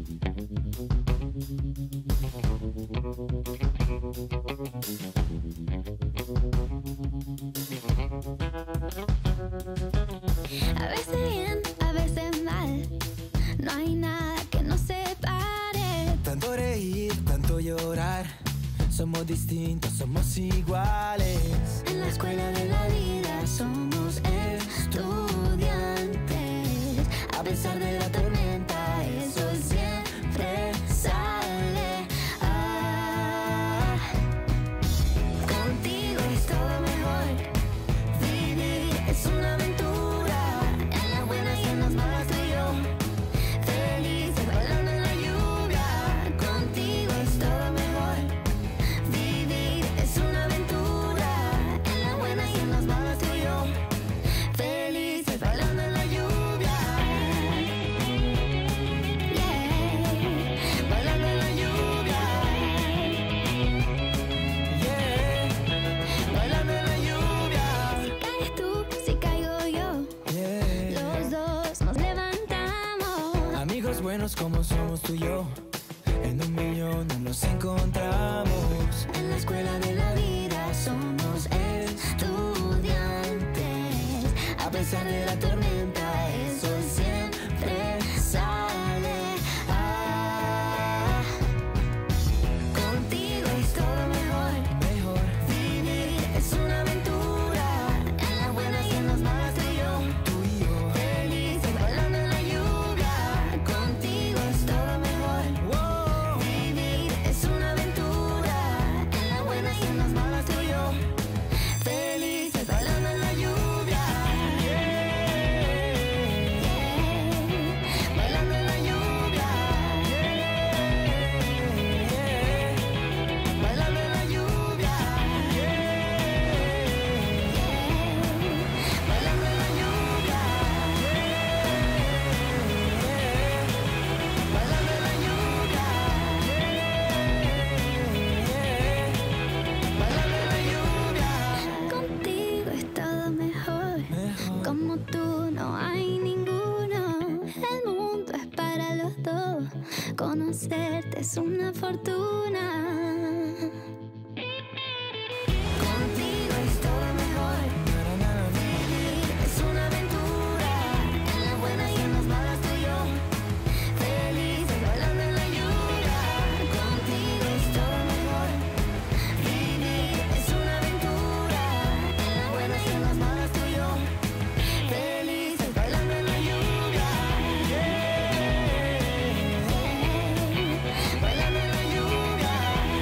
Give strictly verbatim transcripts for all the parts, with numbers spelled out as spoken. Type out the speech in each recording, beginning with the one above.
A veces bien, a veces mal, no hay nada que nos separe. Tanto reír, tanto llorar, somos distintos, somos iguales. En la escuela de la vida somos estudiantes. A pesar de la tormenta, el sol siempre sale. Ah, contigo es todo mejor. Vivir es una aventura. En las buenas y en las malas tú y yo. Felices bailando en la lluvia. Contigo es todo mejor. Vivir es una aventura. En las buenas y en las malas tú y yo. Felices bailando en la lluvia. Yeah. Bailando en la lluvia. Yeah, Bailando en la lluvia. Si caes tú, si caigo yo. yeah. Los dos nos levantamos. Amigos buenos como somos tú y yo, en un millón no nos encontramos. En la escuela de la vida somos estudiantes. A pesar de la tormenta, el sol siempre sale. Ah, contigo es todo mejor. Mejor, Vivir es una aventura. En las buenas y en las malas tú y yo. tú y yo. Felices bailando en la lluvia. Contigo es todo mejor. Wow. Vivir es una aventura. En las buenas y en las malas tú y yo. Felices bailando en la lluvia. Bailando en la lluvia. Bailando en la lluvia. Bailando en la lluvia. Bailando en la lluvia. Bailando en la lluvia. Contigo es todo mejor. Mejor. Como tú no hay ninguno. El mundo es para los dos. Conocerte es una fortuna. Contigo es todo mejor. Na, na, na, na. Vivir es una aventura. En las buenas y en las malas tú y yo. Felices bailando en la lluvia. Contigo es todo mejor. Vivir es una aventura. En las buenas y en las malas tú y yo. Felices bailando en la lluvia. Bailando en la lluvia.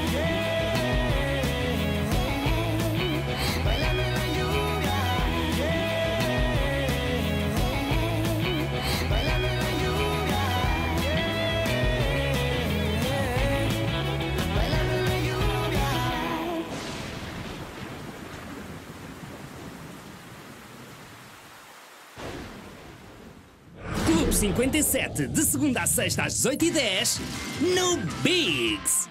Bailando en la lluvia. Bailando en la lluvia. Bailando en la lluvia. Clube cinquenta e sete, de segunda a sexta às dezoito e dez, no Bigs.